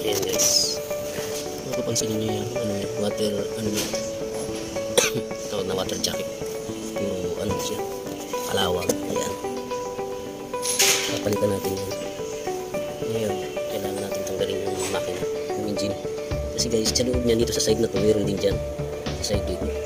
Ayan guys, mapapansin nyo yung water, tawag na water jacket. Puro siya, kalawang. Ayan, papalitan natin yun. Ngayon kailangan natin tanggalin yung makina, yung engine, kasi guys sa loob niya, dito sa side na to, meron din dyan sa side dito.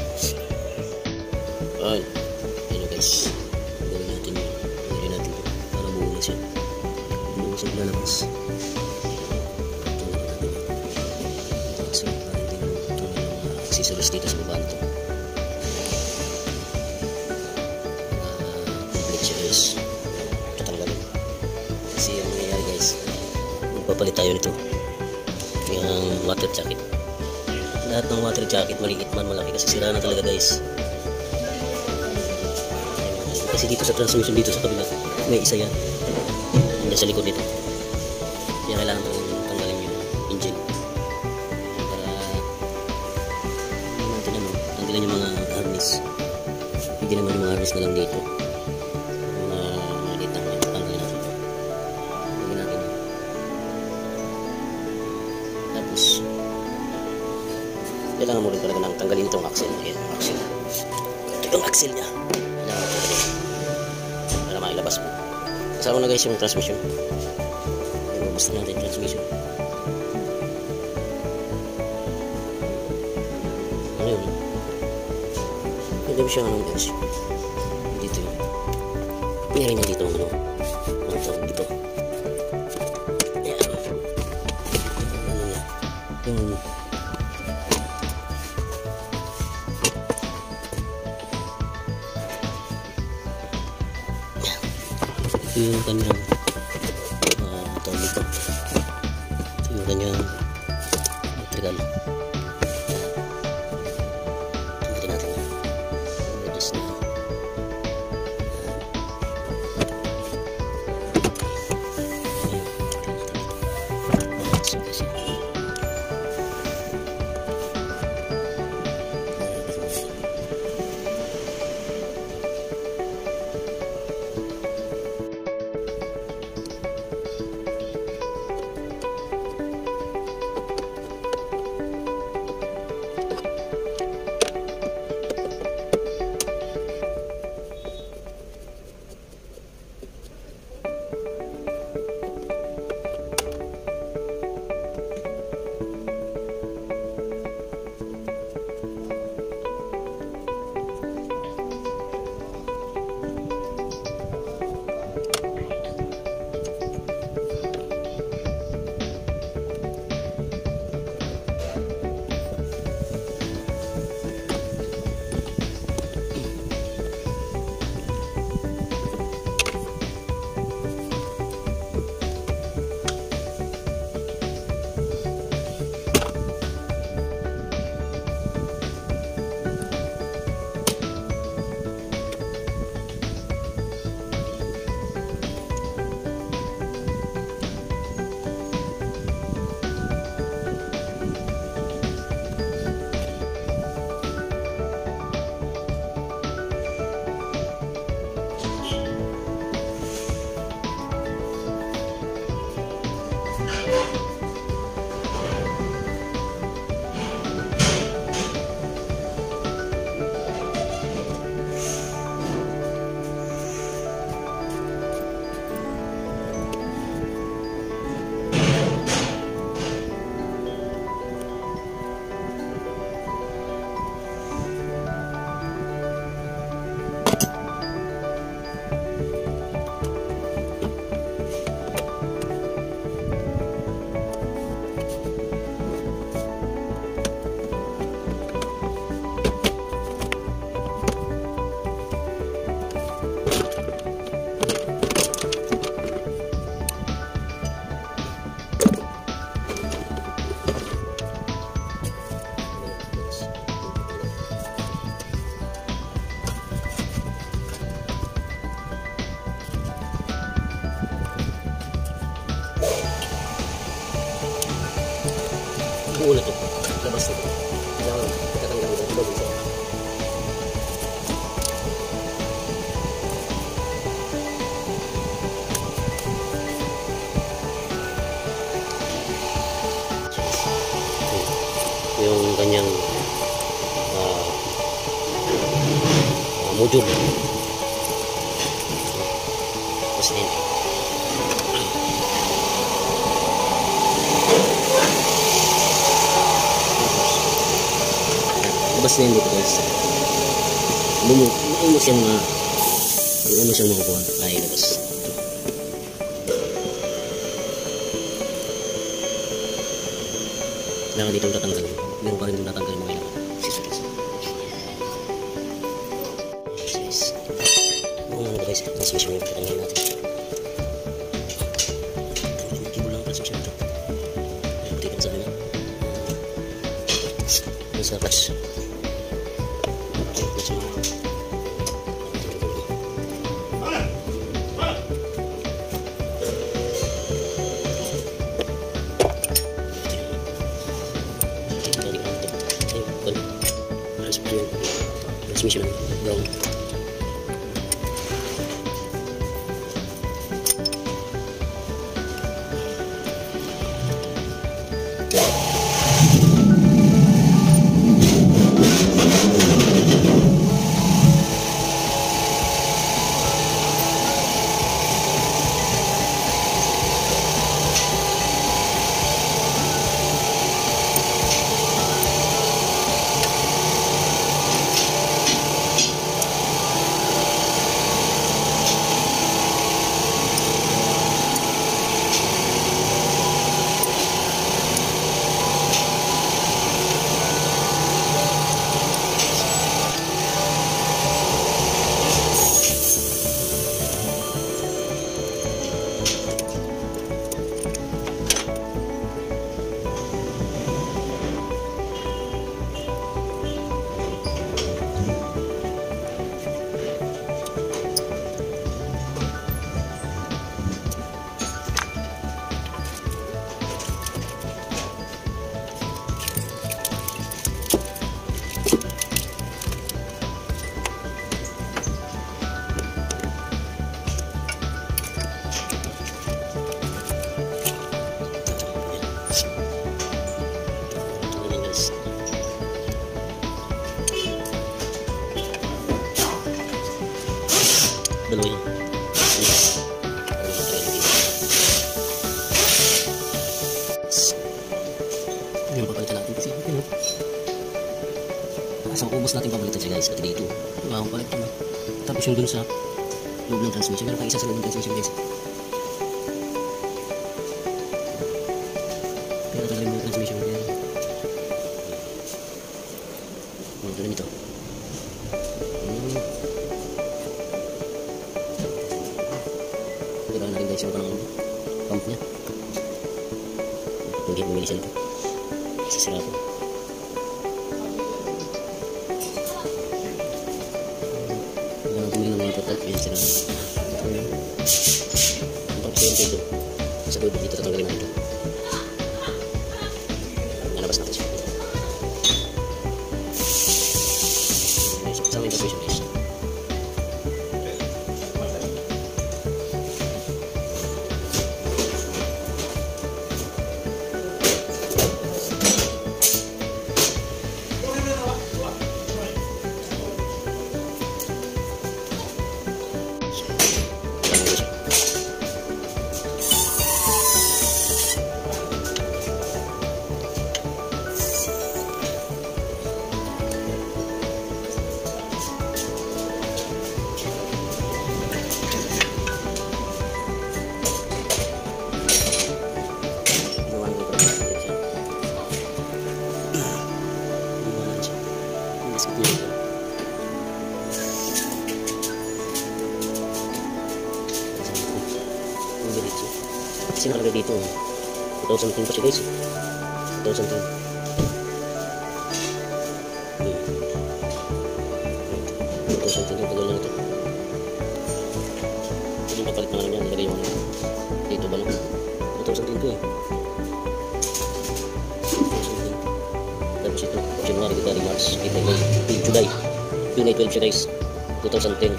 Ayan guys, gawin natin yun, para buo na siya, buo siya lalabas. Accessories dito sa baba nito. Complete siya guys. Tatanggalin. Kasi yung nangyayari guys, magpapalit tayo nito. Yung water jacket. Lahat ng water jacket, maliit man malaki, kasi sira na talaga guys. Kasi dito sa transmission, dito sa kabila, may isa yan. Hindi sa likod dito. Kaya kailangan tanggalin yung engine. Tanggalin yung mga harness. Hindi naman yung mga harness na lang dito. Mga litang ito. Tanggalin natin. Tanggalin natin. Tapos kailangan mo rin talaga nang tanggalin itong axle. Ayan, axle. Ito yung axle niya. Kailangan mo tanggalin para mailabas mo. Kasama na guys yung transmission. Basta natin yung transmission. Ngayon hindi siya guys. Dito yun. Meron niya dito ang tawag dito. Ayan. Niya. Ito yung kanyang tawag dito. Ito yung kanyang electrical. buo na ito. Labas ito. Kailangan tatanggalin ito. Ito dito. yung kanyang module. Tapos na yun. Labas na yun dito guys. Ano siyang makukuha. Ay, labas. Kailangan dito tatanggal. Meron pa rin dito tatanggal mga ilang accessories. Ano guys, transmission yung tatanggal natin. Ang kibol lang ang transmission ito. Ayan, pati sa amin. Ayan sa clutch. Transmission brown. Dalawa yun. Yung papalitan natin kasi yun. Asang ubos natin papalitan siya guys. At dito. Diba? Palit ito. Tapos yung dun sa loob ng transmission. Meron pa isa sa loob ng transmission guys. Pero talaga yung transmission niya. Ito na nito. Kailangan natin guys yung parang pump niya. Hindi bumili siya nito. Sisira ko. Kailangan bumili ng mga pump niya. Sira. Ito yung pump siya dito. Sa loob dito tatanggalin natin ito. Nalabas natin siya. Sa amin transmission guys. Kasi nakalagay dito 2010 pa siya guys. 2010. Yung tagal na ito. Ito yung papalit na lang yan. Nilagay yung dito ba lang 2010 ko eh. 2010. Tapos ito January, February, March, April, May, July. June 12 siya guys. 2010.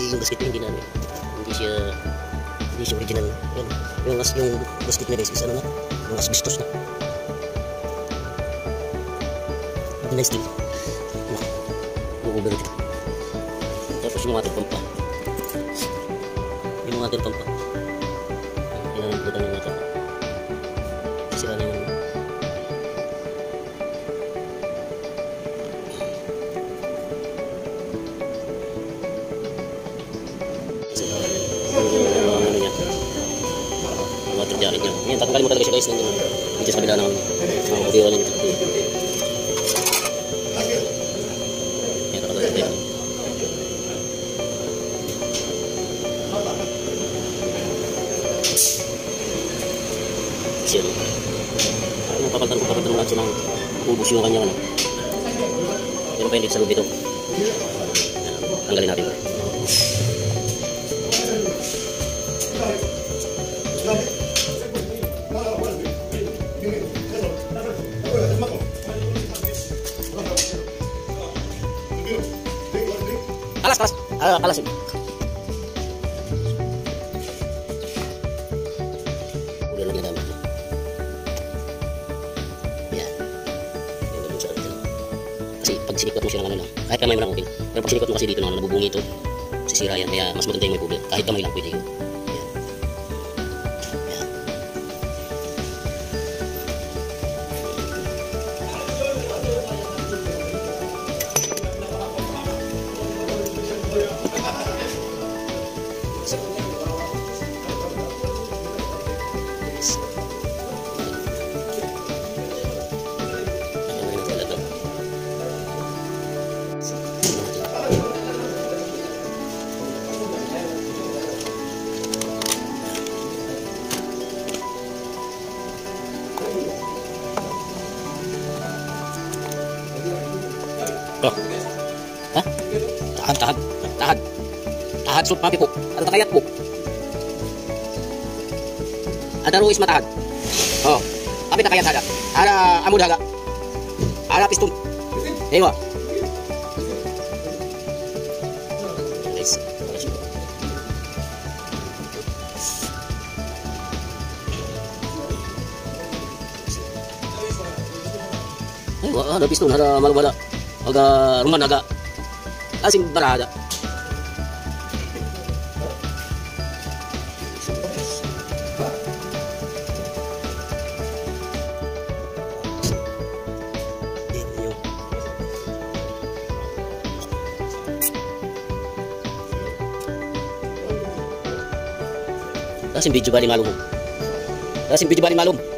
yung gasket hindi na ano, hindi siya original. Yan. Yung gasket niya guys is ano na, yung asbestos na. Hindi na steel. Uubo na dito. Tapos yung water pump pa. Yung water pump pa. Pinanagputan yung water. Sira na yung water jacket niya. Yan, tatanggalin mo talaga siya guys. Dito sa kabila ng bubira niya. Yan, tatanggalin mo. Siya. Ano, papalitan mo lahat siya ng ubus yung kanyang ano. Meron pa hindi sa loob dito. Tanggalin natin. Kalas. Kalas. Udah lagi dalam. Ya. Kasi pag sinikot mo siya ng ano lang, kahit kamay mo lang okay. Pero pag sinikot mo kasi dito na nabubungi ito, sisira yan. Kaya mas maganda yung may bubble. Kahit kamay lang pwede yun. Oh. Ha? Tahad sulp papi po. Ada takayat po. Ada ruis matahad. Oh. Tapi takayat ada. Ada amud haga. Ada piston. Ewa. Ada piston, ada malu-malu. Aga rumah naga asim berada. Asim biju bali malum.